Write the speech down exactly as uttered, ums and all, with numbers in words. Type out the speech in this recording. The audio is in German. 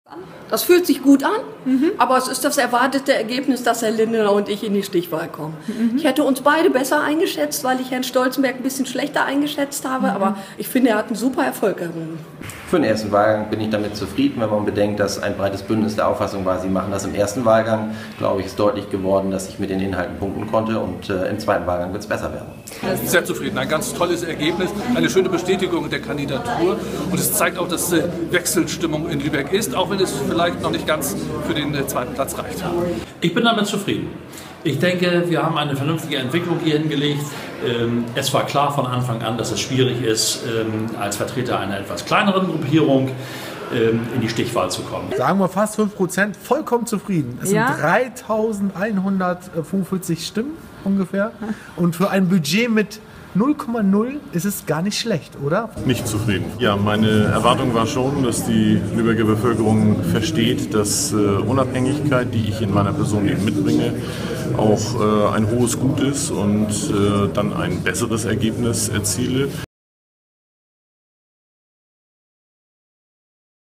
Das fühlt sich gut an, mhm. aber es ist das erwartete Ergebnis, dass Herr Lindenau und ich in die Stichwahl kommen. Mhm. Ich hätte uns beide besser eingeschätzt, weil ich Herrn Stolzenberg ein bisschen schlechter eingeschätzt habe, mhm. aber ich finde, er hat einen super Erfolg errungen. Für den ersten Wahlgang bin ich damit zufrieden, wenn man bedenkt, dass ein breites Bündnis der Auffassung war, sie machen das im ersten Wahlgang. Glaube ich, ist deutlich geworden, dass ich mit den Inhalten punkten konnte und äh, im zweiten Wahlgang wird es besser werden. Sehr zufrieden, ein ganz tolles Ergebnis, eine schöne Bestätigung der Kandidatur und es zeigt auch, dass äh, Wechselstimmung in Lübeck ist, auch wenn es vielleicht noch nicht ganz für den äh, zweiten Platz reicht. Ich bin damit zufrieden. Ich denke, wir haben eine vernünftige Entwicklung hier hingelegt. Es war klar von Anfang an, dass es schwierig ist, als Vertreter einer etwas kleineren Gruppierung in die Stichwahl zu kommen. Sagen wir fast fünf Prozent, vollkommen zufrieden. Es ja. sind dreitausendeinhundertfünfundvierzig Stimmen ungefähr. Und für ein Budget mit null Komma null ist es gar nicht schlecht, oder? Nicht zufrieden. Ja, meine Erwartung war schon, dass die Lübecker Bevölkerung versteht, dass äh, Unabhängigkeit, die ich in meiner Person eben mitbringe, auch äh, ein hohes Gut ist und äh, dann ein besseres Ergebnis erziele.